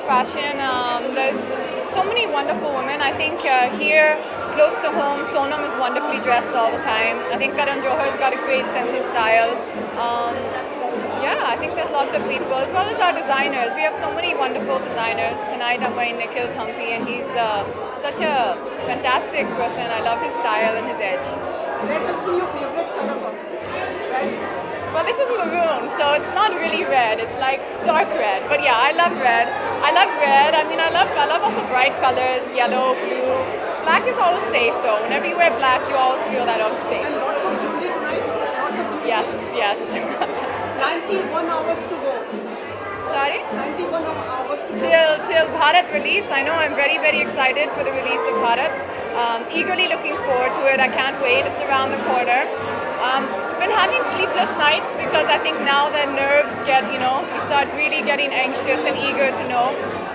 fashion. There's so many wonderful women. I think here, close to home, Sonam is wonderfully dressed all the time. I think Karan Johar's got a great sense of style. Yeah, I think there's lots of people, as well as our designers. We have so many wonderful designers. Tonight I'm wearing Nikhil Thampi, and he's such a fantastic person. I love his style and his edge. Red has been your favorite color, right? Well, this is maroon, so it's not really red. It's like dark red. But yeah, I love red. I love red. I mean, I love also bright colors, yellow, blue. Black is always safe, though. Whenever you wear black, you always feel that I'm safe. And lots of jewelry tonight. Lots of jewelry. Yes. 91 hours to go. Sorry? 91 hours to go. Till Bharat release. I know I'm very, very excited for the release of Bharat. Eagerly looking forward to it. I can't wait. It's around the corner. Been having sleepless nights because I think now the nerves get, you start really getting anxious and eager to know.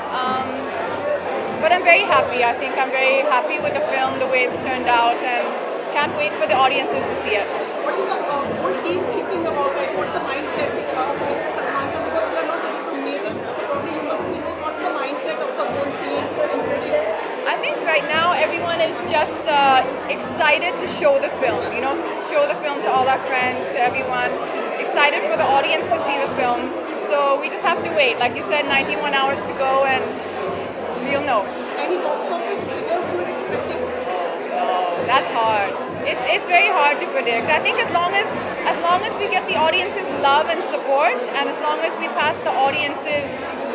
But I'm very happy. I think I'm very happy with the film, the way it's turned out, and can't wait for the audiences to see it. What is the whole team thinking about it? What's the mindset of Mr. Salman Khan? Because we are not able to meet him, so probably you must know what's the mindset of the whole team, including. I think right now everyone is just excited to show the film, to show the film to all our friends, to everyone, excited for the audience to see the film. So we just have to wait. Like you said, 91 hours to go and we'll know. Any box office figures you are expecting? No, that's hard. It's very hard to predict. I think as long as we get the audience's love and support, and as long as we pass the audience's,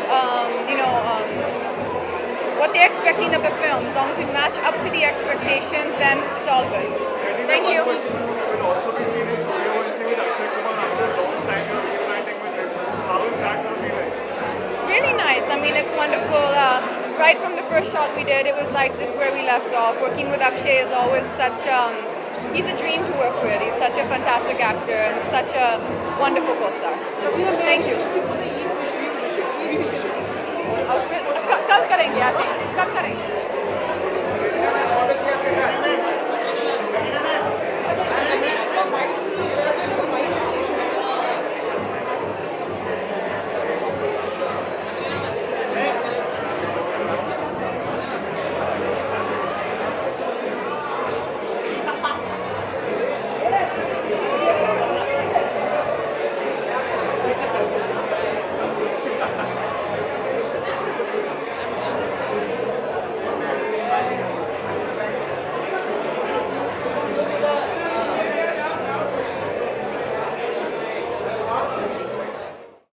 what they're expecting of the film, as long as we match up to the expectations, then it's all good. Thank you. Really nice. I mean, it's wonderful. Right from the first shot we did, it was like just where we left off. Working with Akshay is always such, he's a dream to work with. He's such a fantastic actor and such a wonderful co-star. Thank you. कल करेंगे, I think. कल करेंगे.